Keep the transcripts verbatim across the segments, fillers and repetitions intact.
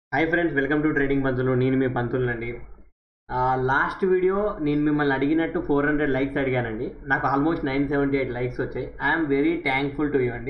Hi friends, welcome to trading Pantulu. నేను మీ పంతులనండి. Last video నేను మిమ్మల్ని అడిగినట్టు ఫోర్ హండ్రెడ్ లైక్స్ అడిగానండి. నాకు almost nine seventy eight likes వచ్చాయి. I'm very thankful to you అండి.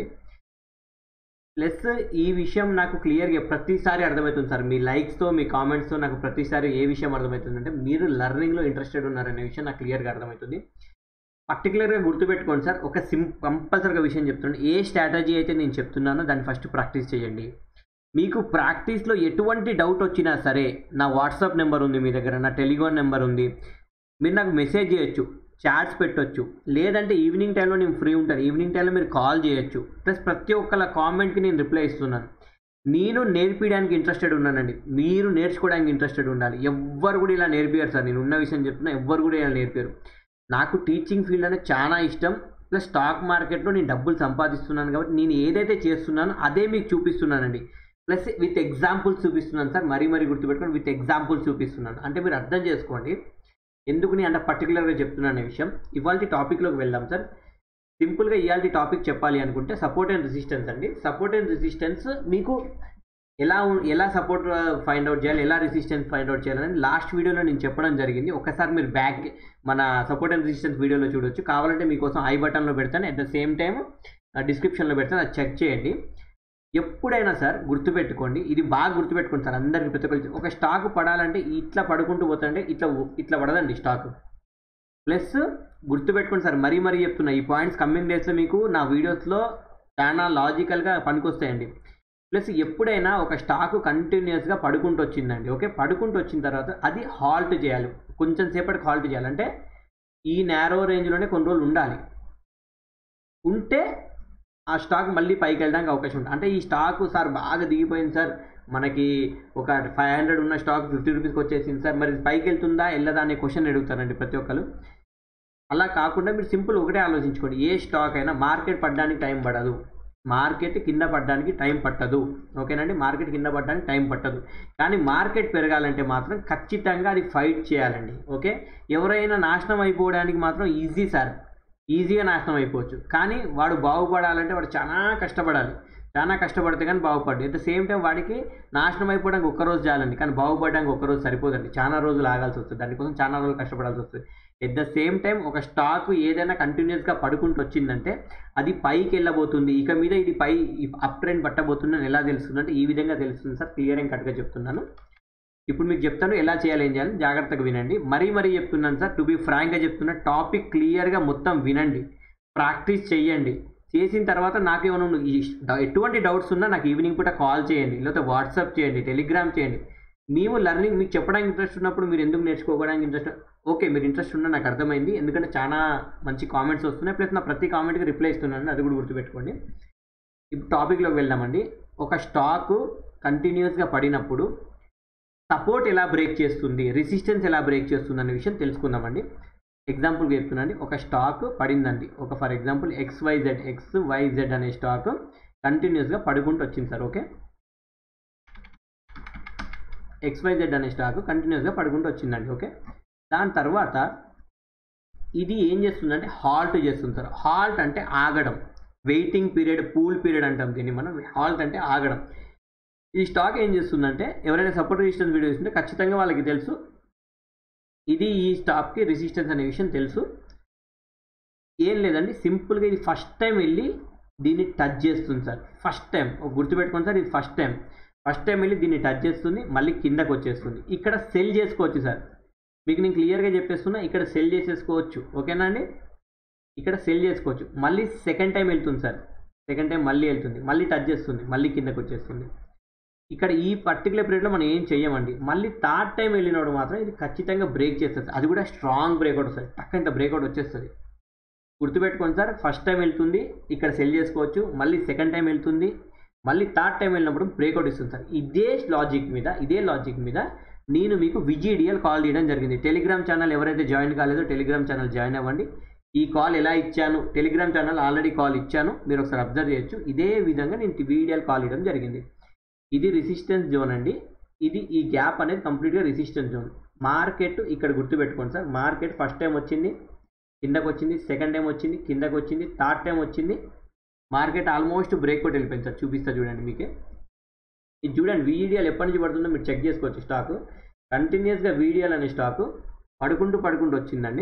ప్లస్ ఈ విషయం నాకు క్లియర్గా ప్రతిసారి అర్థమవుతుంది సార్. మీ లైక్స్తో, మీ కామెంట్స్తో నాకు ప్రతిసారి ఏ విషయం అర్థమవుతుందంటే మీరు లెర్నింగ్లో ఇంట్రెస్టెడ్ ఉన్నారనే విషయం నాకు క్లియర్గా అర్థమవుతుంది. పర్టికులర్గా గుర్తుపెట్టుకోండి సార్, ఒక సిం కంపల్సరీగా విషయం చెప్తున్నాను. ఏ స్ట్రాటజీ అయితే నేను చెప్తున్నానో దాన్ని ఫస్ట్ ప్రాక్టీస్ చేయండి. మీకు ప్రాక్టీస్లో ఎటువంటి డౌట్ వచ్చినా సరే, నా వాట్సాప్ నెంబర్ ఉంది మీ దగ్గర, నా టెలిగ్రామ్ నెంబర్ ఉంది. మీరు నాకు మెసేజ్ చేయొచ్చు, చాట్స్ పెట్టొచ్చు, లేదంటే ఈవినింగ్ టైంలో నేను ఫ్రీ ఉంటాను, ఈవినింగ్ టైంలో మీరు కాల్ చేయొచ్చు. ప్లస్ ప్రతి ఒక్కళ్ళ కామెంట్కి నేను రిప్లై ఇస్తున్నాను. నేను నేర్పించడానికి ఇంట్రెస్టెడ్ ఉన్నానండి. మీరు నేర్చుకోవడానికి ఇంట్రెస్టెడ్ ఉండాలి. ఎవ్వరు కూడా ఇలా నేర్పియారు సార్. నేను ఉన్న విషయం చెప్తున్నా, ఎవ్వరు కూడా ఇలా నేర్పారు. నాకు టీచింగ్ ఫీల్డ్ అనేది చాలా ఇష్టం. ప్లస్ స్టాక్ మార్కెట్లో నేను డబ్బులు సంపాదిస్తున్నాను కాబట్టి నేను ఏదైతే చేస్తున్నానో అదే మీకు చూపిస్తున్నానండి. ప్లస్ విత్ ఎగ్జాంపుల్స్ చూపిస్తున్నాను సార్. మరీ మరీ గుర్తుపెట్టుకోండి, విత్ ఎగ్జాంపుల్స్ చూపిస్తున్నాను. అంటే మీరు అర్థం చేసుకోండి ఎందుకు నేను అంత పర్టికులర్గా చెప్తున్నాను అనే విషయం. ఇవాళ టాపిక్లోకి వెళ్దాం సార్. సింపుల్గా ఇవాళ టాపిక్ చెప్పాలి అనుకుంటే సపోర్ట్ అండ్ రెసిస్టెన్స్ అండి. సపోర్ట్ అండ్ రెసిస్టెన్స్ మీకు ఎలా ఎలా సపోర్ట్ ఫైండ్ అవుట్ చేయాలి, ఎలా రెసిస్టెన్స్ ఫైండ్ అవుట్ చేయాలని లాస్ట్ వీడియోలో నేను చెప్పడం జరిగింది. ఒకసారి మీరు బ్యాక్ మన సపోర్ట్ అండ్ రెసిస్టెన్స్ వీడియోలో చూడొచ్చు. కావాలంటే మీకోసం ఐ బటన్లో పెడతాను, అట్ ద సేమ్ టైం డిస్క్రిప్షన్లో పెడతాను, అది చెక్ చేయండి. ఎప్పుడైనా సార్ గుర్తుపెట్టుకోండి, ఇది బాగా గుర్తుపెట్టుకోండి సార్. అందరికీ ప్రతి ఒక్కరికి ఒక స్టాక్ పడాలంటే ఇట్లా పడుకుంటూ పోతుంటే ఇట్లా ఇట్లా పడదండి స్టాక్. ప్లస్ గుర్తుపెట్టుకోండి సార్, మరీ మరీ చెప్తున్నా, ఈ పాయింట్స్ కమింగ్ డేస్లో మీకు నా వీడియోస్లో చాలా లాజికల్గా పనికొస్తాయండి. ప్లస్ ఎప్పుడైనా ఒక స్టాక్ కంటిన్యూస్గా పడుకుంటూ వచ్చిందండి, ఓకే, పడుకుంటూ వచ్చిన తర్వాత అది హాల్ట్ చేయాలి. కొంచెం సేపటికి హాల్ట్ చేయాలంటే ఈ నేరో రేంజ్లోనే కొన్ని రోజులు ఉండాలి. ఉంటే ఆ స్టాక్ మళ్ళీ పైకి వెళ్ళడానికి అవకాశం ఉంటుంది. అంటే ఈ స్టాక్ సార్ బాగా దిగిపోయింది సార్, మనకి ఒక ఫైవ్ హండ్రెడ్ ఉన్న స్టాక్ ఫిఫ్టీ రూపీస్కి వచ్చేసింది సార్, మరి పైకి వెళ్తుందా వెళ్ళదా అనే క్వశ్చన్ అడుగుతారండి ప్రతి ఒక్కరు. అలా కాకుండా మీరు సింపుల్ ఒకటే ఆలోచించుకోండి, ఏ స్టాక్ అయినా మార్కెట్ పడడానికి టైం పడదు, మార్కెట్ కింద పడడానికి టైం పట్టదు, ఓకేనండి. మార్కెట్ కింద పడడానికి టైం పట్టదు, కానీ మార్కెట్ పెరగాలంటే మాత్రం ఖచ్చితంగా అది ఫైట్ చేయాలండి, ఓకే. ఎవరైనా నాశనం అయిపోవడానికి మాత్రం ఈజీ సార్, ఈజీగా నాశనం అయిపోవచ్చు. కానీ వాడు బాగుపడాలంటే వాడు చాలా కష్టపడాలి, చాలా కష్టపడితే కానీ బాగుపడ్డు. ఎట్ ద సేమ్ టైం వాడికి నాశనం అయిపోవడానికి ఒక్కరోజు చాలండి, కానీ బాగుపడడానికి ఒక్కరోజు సరిపోదండి, చాలా రోజులు ఆగాల్సి వస్తుంది, దానికోసం చాలా రోజులు కష్టపడాల్సి వస్తుంది. ఎట్ ద సేమ్ టైం ఒక స్టాక్ ఏదైనా కంటిన్యూస్గా పడుకుంటూ వచ్చిందంటే అది పైకి వెళ్ళబోతుంది, ఇక మీద ఇది పై అప్ ట్రెండ్ పట్టబోతుంది అని ఎలా తెలుస్తుంది అంటే ఈ విధంగా తెలుస్తుంది సార్. క్లియర్ అండ్ కట్గా చెప్తున్నాను. ఇప్పుడు మీకు చెప్తాను ఎలా చేయాలి, ఏం చేయాలి, జాగ్రత్తగా వినండి. మరీ మరీ చెప్తున్నాను సార్, టు బీ ఫ్రాంక్గా చెప్తున్నా, టాపిక్ క్లియర్గా మొత్తం వినండి, ప్రాక్టీస్ చేయండి. చేసిన తర్వాత నాకేమైనా ఎటువంటి డౌట్స్ ఉన్నా నాకు ఈవినింగ్ పూట కాల్ చేయండి, లేకపోతే వాట్సాప్ చేయండి, టెలిగ్రామ్ చేయండి. మేము లెర్నింగ్ మీకు చెప్పడానికి ఇంట్రెస్ట్ ఉన్నప్పుడు మీరు ఎందుకు నేర్చుకోవడానికి ఇంట్రెస్ట్, ఓకే మీరు ఇంట్రెస్ట్ ఉన్నా నాకు అర్థమైంది, ఎందుకంటే చాలా మంచి కామెంట్స్ వస్తున్నాయి. ప్లస్ నా ప్రతి కామెంట్కి రిప్లై ఇస్తున్నాను, అది కూడా గుర్తుపెట్టుకోండి. ఇప్పుడు టాపిక్లోకి వెళ్దామండి. ఒక స్టాకు కంటిన్యూస్గా పడినప్పుడు సపోర్ట్ ఎలా బ్రేక్ చేస్తుంది, రెసిస్టెన్స్ ఎలా బ్రేక్ చేస్తుంది అనే విషయం తెలుసుకుందామండి. ఎగ్జాంపుల్గా చెప్తున్నాండి, ఒక స్టాక్ పడిందండి, ఒక for example X Y Z X Y Z అనే స్టాక్ కంటిన్యూస్గా పడుకుంటూ వచ్చింది సార్, ఓకే. ఎక్స్ వైజెడ్ అనే స్టాక్ కంటిన్యూస్గా పడుకుంటూ వచ్చిందండి, ఓకే. దాని తర్వాత ఇది ఏం చేస్తుందంటే హాల్ట్ చేస్తుంది సార్. హాల్ట్ అంటే ఆగడం, వెయిటింగ్ పీరియడ్, పూల్ పీరియడ్ అంటాం దీన్ని మనం. హాల్ట్ అంటే ఆగడం. ఈ స్టాక్ ఏం చేస్తుందంటే ఎవరైనా సపోర్ట్ రెసిస్టెన్స్ వీడియో చూస్తుంటే ఖచ్చితంగా వాళ్ళకి తెలుసు ఇది ఈ స్టాక్కి రెసిస్టెన్స్ అనే విషయం తెలుసు. ఏం లేదండి, సింపుల్గా ఇది ఫస్ట్ టైం వెళ్ళి దీన్ని టచ్ చేస్తుంది సార్. ఫస్ట్ టైం గుర్తుపెట్టుకోండి సార్, ఇది ఫస్ట్ టైం ఫస్ట్ టైం వెళ్ళి దీన్ని టచ్ చేస్తుంది, మళ్ళీ కిందకు వచ్చేస్తుంది. ఇక్కడ సెల్ చేసుకోవచ్చు సార్, మీకు నేను క్లియర్గా చెప్పేస్తున్నా, ఇక్కడ సెల్ చేసేసుకోవచ్చు, ఓకేనా అండి. ఇక్కడ సెల్ చేసుకోవచ్చు. మళ్ళీ సెకండ్ టైం వెళ్తుంది సార్, సెకండ్ టైం మళ్ళీ వెళ్తుంది, మళ్ళీ టచ్ చేస్తుంది, మళ్ళీ కిందకు వచ్చేస్తుంది. ఇక్కడ ఈ పర్టికులర్ పీరియడ్లో మనం ఏం చెయ్యమండి. మళ్ళీ థర్డ్ టైం వెళ్ళినప్పుడు మాత్రం ఇది ఖచ్చితంగా బ్రేక్ చేస్తుంది, అది కూడా స్ట్రాంగ్ బ్రేక్అవుట్ వస్తుంది, టక్ ఇంత బ్రేక్అవుట్ వచ్చేస్తుంది. గుర్తుపెట్టుకోండి సార్, ఫస్ట్ టైం వెళ్తుంది, ఇక్కడ సెల్ చేసుకోవచ్చు, మళ్ళీ సెకండ్ టైం వెళ్తుంది, మళ్ళీ థర్డ్ టైం వెళ్ళినప్పుడు బ్రేక్అవుట్ ఇస్తుంది సార్. ఇదే లాజిక్ మీద ఇదే లాజిక్ మీద నేను మీకు విజిడిఎల్ కాల్ చేయడం జరిగింది. టెలిగ్రామ్ ఛానల్ ఎవరైతే జాయిన్ కాలేదో టెలిగ్రామ్ ఛానల్ జాయిన్ అవ్వండి. ఈ కాల్ ఎలా ఇచ్చాను, టెలిగ్రామ్ ఛానల్ ఆల్రెడీ కాల్ ఇచ్చాను, మీరు ఒకసారి అబ్జర్వ్ చేయొచ్చు. ఇదే విధంగా నేను విజిడిఎల్ కాల్ ఇవ్వడం జరిగింది. ఇది రెసిస్టెన్స్ జోన్ అండి, ఇది ఈ గ్యాప్ అనేది కంప్లీట్గా రెసిస్టెన్స్ జోన్. మార్కెట్ ఇక్కడ గుర్తుపెట్టుకోండి సార్, మార్కెట్ ఫస్ట్ టైం వచ్చింది, కిందకు వచ్చింది, సెకండ్ టైం వచ్చింది, కిందకు వచ్చింది, థర్డ్ టైం వచ్చింది, మార్కెట్ ఆల్మోస్ట్ బ్రేక్అవుట్ వెళ్ళిపోయింది సార్. చూపిస్తా చూడండి మీకే. ఇది చూడండి వీడియోలు ఎప్పటి నుంచి పడుతుందో మీరు చెక్ చేసుకోవచ్చు. స్టాక్ కంటిన్యూస్గా వీడియోలు అనే స్టాక్ పడుకుంటూ పడుకుంటూ వచ్చిందండి.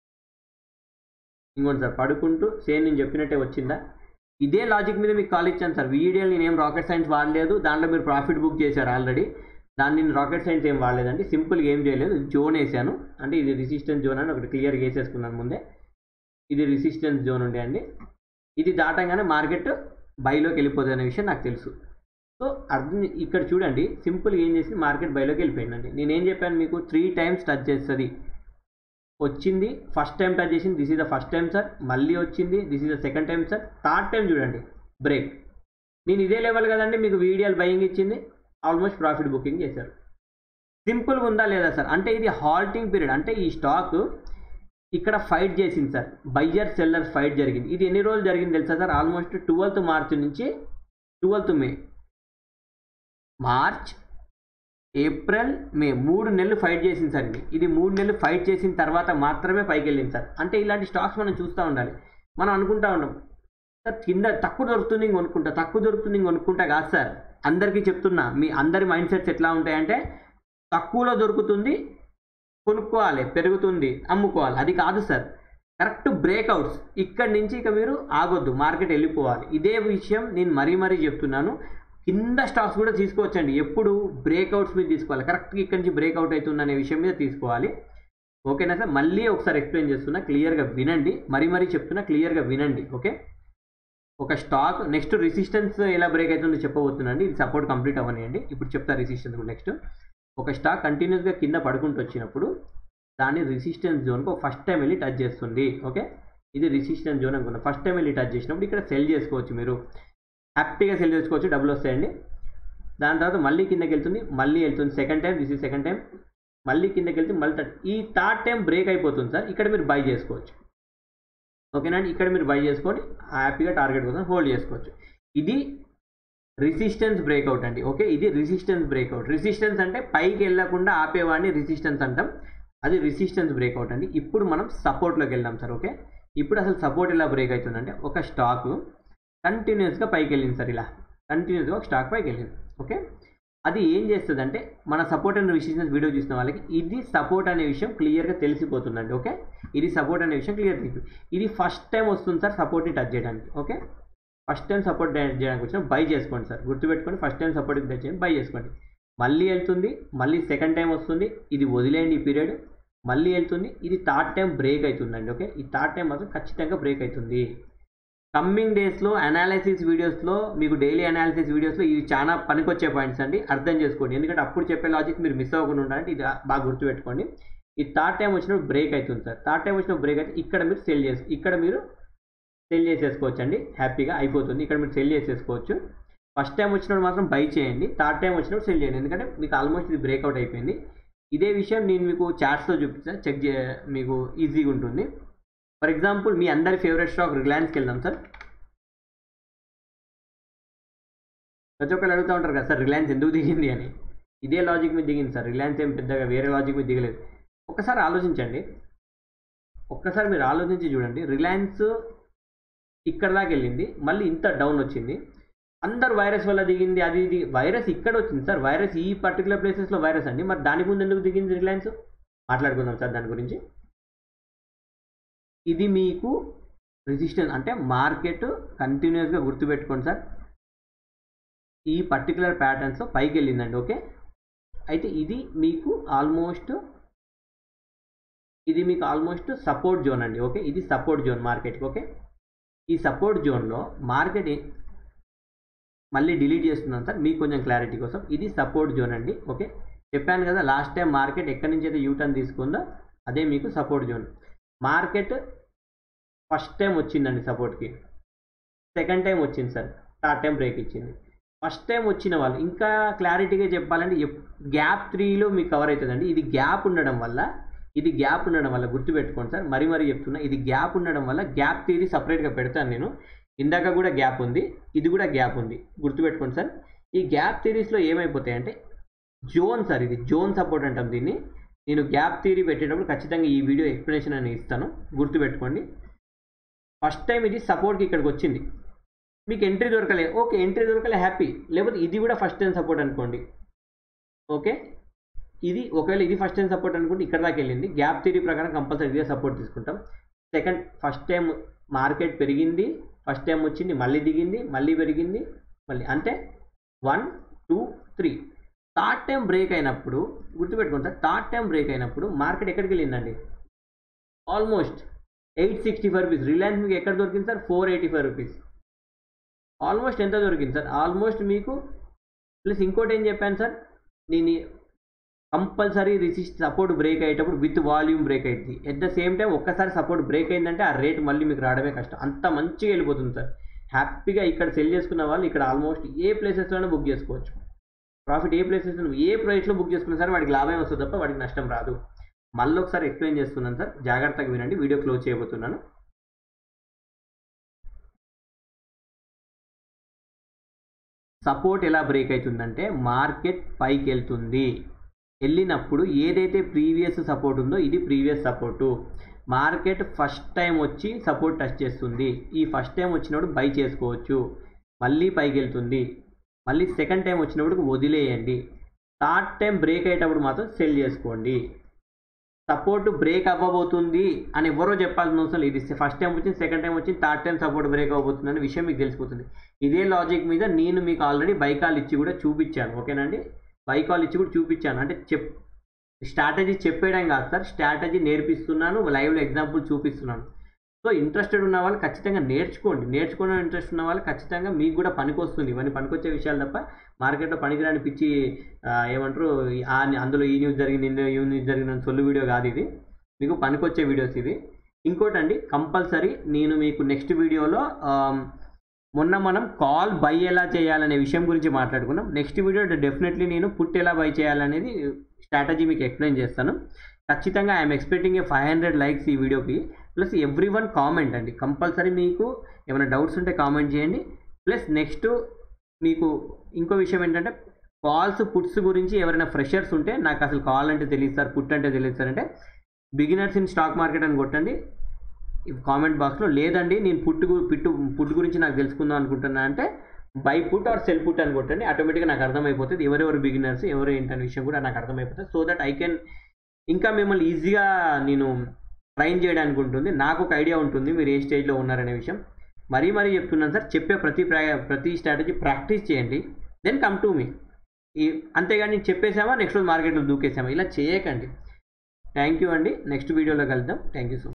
ఇంకోటి సార్ పడుకుంటూ సేమ్ నేను చెప్పినట్టే వచ్చిందా. ఇదే లాజిక్ మీద మీకు కాల్ ఇచ్చాను సార్. వీడియోలు నేనేం రాకెట్ సైన్స్ వాడలేదు, దాంట్లో మీరు ప్రాఫిట్ బుక్ చేశారు ఆల్రెడీ. దాన్ని నేను రాకెట్ సైన్స్ ఏం వాడలేదండి, సింపుల్గా ఏం చేయలేదు, జోన్ వేసాను. అంటే ఇది రెసిస్టెన్స్ జోన్ అని ఒకటి క్లియర్గా వేసేసుకున్నాను ముందే. ఇది రెసిస్టెన్స్ జోన్ ఉండే అండి, ఇది దాటంగానే మార్కెట్ బైలోకి వెళ్ళిపోతుంది అనే విషయం నాకు తెలుసు. సో అర్థం ఇక్కడ చూడండి, సింపుల్గా ఏం చేసి మార్కెట్ బైలోకి వెళ్ళిపోయిందండి. నేనేం చెప్పాను మీకు, త్రీ టైమ్స్ టచ్ చేస్తుంది, వచ్చింది ఫస్ట్ టైం టచ్ చేసింది, this is the first time sir, మళ్ళీ వచ్చింది, this is the second time sir, third time చూడండి బ్రేక్. నేను ఇదే లెవెల్ కదండి మీకు వీడియోలు బయింగ్ ఇచ్చింది, ఆల్మోస్ట్ ప్రాఫిట్ బుకింగ్ చేశారు. సింపుల్గా ఉందా లేదా సార్? అంటే ఇది హాల్టింగ్ పీరియడ్, అంటే ఈ స్టాక్ ఇక్కడ ఫైట్ చేసింది సార్, బయ్యర్ సెల్లర్ ఫైట్ జరిగింది. ఇది ఎన్ని రోజులు జరిగింది తెలుసా సార్? ఆల్మోస్ట్ ట్వెల్త్ మార్చ్ నుంచి twelfth May, March April May మూడు నెలలు ఫైట్ చేసింది సార్. ఇది ఇది మూడు నెలలు ఫైట్ చేసిన తర్వాత మాత్రమే పైకి వెళ్ళింది సార్. అంటే ఇలాంటి స్టాక్స్ మనం చూస్తూ ఉండాలి. మనం అనుకుంటా ఉంటాం సార్ కింద తక్కువ దొరుకుతుంది కొనుక్కుంటా, తక్కువ దొరుకుతుంది కొనుక్కుంటా కాదు సార్. అందరికీ చెప్తున్నా, మీ అందరి మైండ్ సెట్స్ ఎట్లా ఉంటాయంటే తక్కువలో దొరుకుతుంది కొనుక్కోవాలి, పెరుగుతుంది అమ్ముకోవాలి, అది కాదు సార్. కరెక్ట్ బ్రేక్అవుట్స్, ఇక్కడి నుంచి ఇక మీరు ఆగొద్దు, మార్కెట్ వెళ్ళిపోవాలి. ఇదే విషయం నేను మరీ మరీ చెప్తున్నాను. కింద స్టాక్స్ కూడా తీసుకోవచ్చండి, ఎప్పుడు బ్రేక్అవుట్స్ మీద తీసుకోవాలి. కరెక్ట్గా ఇక్కడి నుంచి బ్రేక్అవుట్ అవుతుంది అనే విషయం మీద తీసుకోవాలి. ఓకేనా సార్? మళ్ళీ ఒకసారి ఎక్స్ప్లెయిన్ చేస్తున్నా, క్లియర్గా వినండి, మరీ మరీ చెప్తున్నా, క్లియర్గా వినండి. ఓకే, ఒక స్టాక్ నెక్స్ట్ రెసిస్టెన్స్ ఎలా బ్రేక్ అవుతుందో చెప్పబోతున్నాండి. ఇది సపోర్ట్ కంప్లీట్ అవ్వనియండి, ఇప్పుడు చెప్తా రెసిస్టెన్స్ కూడా. నెక్స్ట్ ఒక స్టాక్ కంటిన్యూస్గా కింద పడుకుంటూ వచ్చినప్పుడు దాన్ని రెసిస్టెన్స్ జోన్కి ఫస్ట్ టైం వెళ్ళి టచ్ చేస్తుంది. ఓకే, ఇది రెసిస్టెన్స్ జోన్ అనుకున్నా. ఫస్ట్ టైం వెళ్ళి టచ్ చేసినప్పుడు ఇక్కడ సెల్ చేసుకోవచ్చు, మీరు హ్యాపీగా సెల్ చేసుకోవచ్చు, డబ్బులు వస్తాయండి. దాని తర్వాత మళ్ళీ కిందకి వెళ్తుంది, మళ్ళీ వెళ్తుంది, second time, this is second time, మళ్ళీ కిందకి వెళ్తుంది, మళ్ళీ థర్డ్, ఈ థర్డ్ టైం బ్రేక్ అయిపోతుంది సార్. ఇక్కడ మీరు బై చేసుకోవచ్చు. ఓకేనా అండి, ఇక్కడ మీరు బై చేసుకొని హ్యాపీగా టార్గెట్ కోసం హోల్డ్ చేసుకోవచ్చు. ఇది రెసిస్టెన్స్ బ్రేక్అవుట్ అండి. ఓకే, ఇది రెసిస్టెన్స్ బ్రేక్అవుట్. రెసిస్టెన్స్ అంటే పైకి వెళ్ళకుండా ఆపేవాడిని రెసిస్టెన్స్ అంటాం, అది రెసిస్టెన్స్ బ్రేక్అవుట్ అండి. ఇప్పుడు మనం సపోర్ట్లోకి వెళ్దాం సార్. ఓకే, ఇప్పుడు అసలు సపోర్ట్ ఎలా బ్రేక్ అవుతుందంటే, ఒక స్టాక్ కంటిన్యూస్గా పైకి వెళ్ళింది సార్, ఇలా కంటిన్యూస్గా ఒక స్టాక్ పైకి వెళ్ళింది. ఓకే, అది ఏం చేస్తుందంటే మన సపోర్ట్ అండ్ రెసిస్టెన్స్ వీడియో చూసిన వాళ్ళకి ఇది సపోర్ట్ అనే విషయం క్లియర్గా తెలిసిపోతుందండి. ఓకే, ఇది సపోర్ట్ అనే విషయం క్లియర్ తెలిసి, ఇది ఫస్ట్ టైం వస్తుంది సార్ సపోర్ట్ని టచ్ చేయడానికి. ఓకే, ఫస్ట్ టైం సపోర్ట్ చేయడానికి వచ్చిన బై చేసుకోండి సార్, గుర్తుపెట్టుకోండి. ఫస్ట్ టైం సపోర్ట్కి టచ్ చేయండి, బై చేసుకోండి. మళ్ళీ వెళ్తుంది, మళ్ళీ సెకండ్ టైం వస్తుంది, ఇది వదిలేయండి ఈ పీరియడ్, మళ్ళీ వెళ్తుంది, ఇది థర్డ్ టైం బ్రేక్ అవుతుందండి. ఓకే, ఈ థర్డ్ టైం మాత్రం ఖచ్చితంగా బ్రేక్ అవుతుంది. కమ్మింగ్ డేస్లో అనాలిసిస్ వీడియోస్లో, మీకు డైలీ అనాలిసిస్ వీడియోస్లో ఇవి చాలా పనికొచ్చే పాయింట్స్ అండి, అర్థం చేసుకోండి. ఎందుకంటే అప్పుడు చెప్పే లాజిక్ మీరు మిస్ అవ్వకుండా ఉండాలంటే ఇది బాగా గుర్తుపెట్టుకోండి. ఈ థర్డ్ టైం వచ్చినప్పుడు బ్రేక్ అవుతుంది సార్. థర్డ్ టైం వచ్చినప్పుడు బ్రేక్ అయితే ఇక్కడ మీరు సెల్ చేసి ఇక్కడ మీరు సెల్ చేసేసుకోవచ్చు అండి, హ్యాపీగా అయిపోతుంది. ఇక్కడ మీరు సెల్ చేసేసుకోవచ్చు. ఫస్ట్ టైం వచ్చినప్పుడు మాత్రం బై చేయండి, థర్డ్ టైం వచ్చినప్పుడు సెల్ చేయండి, ఎందుకంటే మీకు ఆల్మోస్ట్ ఇది బ్రేక్అవుట్ అయిపోయింది. ఇదే విషయం నేను మీకు చార్ట్స్లో చూపిస్తాను, చెక్ చే మీకు ఈజీగా ఉంటుంది. ఫర్ ఎగ్జాంపుల్ మీ అందరి ఫేవరెట్ స్టాక్ రిలయన్స్కి వెళ్దాం సార్. ప్రతి ఒక్కరు అడుగుతూ ఉంటారు కదా సార్ రిలయన్స్ ఎందుకు దిగింది అని. ఇదే లాజిక్ మీద దిగింది సార్, రిలయన్స్ ఏం పెద్దగా వేరే లాజిక్ మీద దిగలేదు. ఒక్కసారి ఆలోచించండి, ఒక్కసారి మీరు ఆలోచించి చూడండి. రిలయన్స్ ఇక్కడ దాకా వెళ్ళింది, మళ్ళీ ఇంత డౌన్ వచ్చింది, అందరు వైరస్ వల్ల దిగింది, అది ఇది. వైరస్ ఇక్కడ వచ్చింది సార్, వైరస్ ఈ పర్టికులర్ ప్లేసెస్లో వైరస్ అండి, మరి దాని ముందు ఎందుకు దిగింది రిలయన్స్? మాట్లాడుకుందాం సార్ దాని గురించి. ఇది మీకు రెసిస్టెన్స్ అంటే మార్కెట్ కంటిన్యూస్గా గుర్తుపెట్టుకోండి సార్, ఈ పర్టికులర్ ప్యాటర్న్స్లో పైకి వెళ్ళిందండి. ఓకే, అయితే ఇది మీకు ఆల్మోస్ట్ ఇది మీకు ఆల్మోస్ట్ సపోర్ట్ జోన్ అండి. ఓకే, ఇది సపోర్ట్ జోన్ మార్కెట్కి. ఓకే, ఈ సపోర్ట్ జోన్లో మార్కెట్ మళ్ళీ డిలీట్ చేస్తున్నాను సార్ మీకు కొంచెం క్లారిటీ కోసం. ఇది సపోర్ట్ జోన్ అండి. ఓకే, చెప్పాను కదా లాస్ట్ టైం మార్కెట్ ఎక్కడి నుంచి అయితే యూటర్న్ తీసుకుందో అదే మీకు support zone. Market first time వచ్చిందండి సపోర్ట్కి, సెకండ్ టైం వచ్చింది సార్, థర్డ్ టైం బ్రేక్ ఇచ్చింది. ఫస్ట్ టైం వచ్చిన వాళ్ళు ఇంకా క్లారిటీగా చెప్పాలంటే గ్యాప్ త్రీలో మీకు కవర్ అవుతుందండి. ఇది గ్యాప్ ఉండడం వల్ల ఇది గ్యాప్ ఉండడం వల్ల గుర్తుపెట్టుకోండి సార్, మరీ మరీ చెప్తున్నా, ఇది గ్యాప్ ఉండడం వల్ల గ్యాప్ థియరీ సపరేట్గా పెడతాను నేను. ఇందాక కూడా గ్యాప్ ఉంది, ఇది కూడా గ్యాప్ ఉంది, గుర్తుపెట్టుకోండి సార్. ఈ గ్యాప్ థియరీస్లో ఏమైపోతాయంటే జోన్ సార్, ఇది జోన్ సపోర్ట్ అంటాం దీన్ని. నేను గ్యాప్ థియరీ పెట్టేటప్పుడు ఖచ్చితంగా ఈ వీడియో ఎక్స్ప్లెనేషన్ అని ఇస్తాను, గుర్తుపెట్టుకోండి. ఫస్ట్ టైం ఇది సపోర్ట్కి ఇక్కడికి వచ్చింది, మీకు ఎంట్రీ దొరకలే, ఓకే ఎంట్రీ దొరకలే హ్యాపీ. లేకపోతే ఇది కూడా ఫస్ట్ టైం సపోర్ట్ అనుకోండి, ఓకే ఇది ఒకవేళ ఇది ఫస్ట్ టైం సపోర్ట్ అనుకుంటే ఇక్కడ దాకా వెళ్ళింది, గ్యాప్ థియరీ ప్రకారం కంపల్సరీ ఇదే సపోర్ట్ తీసుకుంటాం. సెకండ్ ఫస్ట్ టైం మార్కెట్ పెరిగింది, ఫస్ట్ టైం వచ్చింది, మళ్ళీ దిగింది, మళ్ళీ పెరిగింది, మళ్ళీ అంటే one two three. Third time break అయినప్పుడు గుర్తుపెట్టుకోండి సార్, థర్డ్ టైం బ్రేక్ అయినప్పుడు మార్కెట్ ఎక్కడికి వెళ్ళిందండి, almost eight sixty five rupees. Reliance మీకు ఎక్కడ దొరికింది sir, four eighty five rupees. Almost ఎంత దొరికింది సార్, ఆల్మోస్ట్ మీకు. ప్లస్ ఇంకోటి ఏం చెప్పాను సార్, నేను కంపల్సరీ రిసిస్ట్ సపోర్ట్ బ్రేక్ అయ్యేటప్పుడు విత్ వాల్యూమ్ బ్రేక్ అవుతుంది. ఎట్ ద సేమ్ టైం ఒక్కసారి సపోర్ట్ బ్రేక్ అయిందంటే ఆ రేట్ మళ్ళీ మీకు రావడమే కష్టం, అంత మంచిగా వెళ్ళిపోతుంది సార్. హ్యాపీగా ఇక్కడ సెల్ చేసుకున్న వాళ్ళు ఇక్కడ ఆల్మోస్ట్ ఏ ప్లేసెస్లోనే బుక్ చేసుకోవచ్చు. ప్రాఫిట్ ఏ ప్లేసెస్ ఏ ప్రైస్లో బుక్ చేసుకున్నా సార్ వాడికి లాభం వస్తుంది తప్ప వాడికి నష్టం రాదు. మళ్ళీ ఒకసారి ఎక్స్ప్లెయిన్ చేస్తున్నాను సార్, జాగ్రత్తగా వినండి, వీడియో క్లోజ్ చేయబోతున్నాను. సపోర్ట్ ఎలా బ్రేక్ అవుతుందంటే మార్కెట్ పైకి వెళ్తుంది, వెళ్ళినప్పుడు ఏదైతే ప్రీవియస్ సపోర్ట్ ఉందో ఇది previous support. Market first time వచ్చి సపోర్ట్ టచ్ చేస్తుంది, ఈ ఫస్ట్ టైం వచ్చినప్పుడు బై చేసుకోవచ్చు, మళ్ళీ పైకి వెళ్తుంది, మళ్ళీ సెకండ్ టైం వచ్చినప్పుడు వదిలేయండి, థర్డ్ టైం బ్రేక్ అయ్యేటప్పుడు మాత్రం సెల్ చేసుకోండి. సపోర్ట్ బ్రేక్ అవ్వబోతుంది అని ఎవరో చెప్పాల్సిన అవసరం లేదు, ఇది ఫస్ట్ టైం వచ్చింది, సెకండ్ టైం వచ్చింది, థర్డ్ టైం సపోర్ట్ బ్రేక్ అవ్వబోతుంది అనే విషయం మీకు తెలిసిపోతుంది. ఇదే లాజిక్ మీద నేను మీకు ఆల్రెడీ బైకాల్ ఇచ్చి కూడా చూపించాను, ఓకేనండి. బైకాల్ ఇచ్చి కూడా చూపించాను, అంటే చెప్ స్ట్రాటజీ చెప్పేయడం కాదు సార్, స్ట్రాటజీ నేర్పిస్తున్నాను, లైవ్లో ఎగ్జాంపుల్ చూపిస్తున్నాను. సో ఇంట్రెస్టెడ్ ఉన్న వాళ్ళు ఖచ్చితంగా నేర్చుకోండి, నేర్చుకోవడం ఇంట్రెస్ట్ ఉన్న వాళ్ళు ఖచ్చితంగా మీకు కూడా పనికి వస్తుంది. ఇవన్నీ పనికొచ్చే విషయాలు తప్ప మార్కెట్లో పనికిరాని పిచ్చి ఏమంటారు అందులో ఈ న్యూస్ జరిగింది ఈ న్యూస్ జరిగిందని సొల్లు వీడియో కాదు ఇది, మీకు పనికొచ్చే వీడియోస్ ఇవి. ఇంకోటండి కంపల్సరీ నేను మీకు నెక్స్ట్ వీడియోలో మొన్న మనం కాల్ బై ఎలా చేయాలనే విషయం గురించి మాట్లాడుకున్నాం. నెక్స్ట్ వీడియో డెఫినెట్లీ నేను పుట్ ఎలా బై చేయాలనేది స్ట్రాటజీ మీకు ఎక్స్ప్లెయిన్ చేస్తాను. ఖచ్చితంగా I'm expecting a five hundred likes ఈ వీడియోకి. ప్లస్ ఎవ్రీ వన్ కామెంట్ అండి, కంపల్సరీ మీకు ఏమైనా డౌట్స్ ఉంటే కామెంట్ చేయండి. ప్లస్ నెక్స్ట్ మీకు ఇంకో విషయం ఏంటంటే కాల్స్ పుట్స్ గురించి ఎవరైనా ఫ్రెషర్స్ ఉంటే నాకు అసలు కాల్ అంటే తెలియదు సార్, పుట్ అంటే తెలియదు సార్ అంటే బిగినర్స్ ఇన్ స్టాక్ మార్కెట్ అని కొట్టండి కామెంట్ బాక్స్లో. లేదండి నేను పుట్టు పిట్టు పుట్టు గురించి నాకు తెలుసుకుందాం అనుకుంటున్నా అంటే buy put or sell put అని కొట్టండి, ఆటోమేటిక్గా నాకు అర్థమైపోతుంది ఎవరెవరు బిగినర్స్ ఎవరు ఏంటనే విషయం కూడా నాకు అర్థమైపోతుంది. సో దట్ ఐ కెన్ ఇంకా మిమ్మల్ని ఈజీగా నేను ట్రైన్ చేయడానికి ఉంటుంది, నాకు ఒక ఐడియా ఉంటుంది మీరు ఏ స్టేజ్లో ఉన్నారనే విషయం. మరీ మరీ చెప్తున్నాను సార్, చెప్పే ప్రతి ప్రతి స్ట్రాటజీ ప్రాక్టీస్ చేయండి, దెన్ కమ్ టు మీ. ఈ అంతేగాని నేను చెప్పేసామా నెక్స్ట్ రోజు మార్కెట్లో దూకేసామా ఇలా చేయకండి. థ్యాంక్ యూ అండి, నెక్స్ట్ వీడియోలో కలుద్దాం. Thank you so much.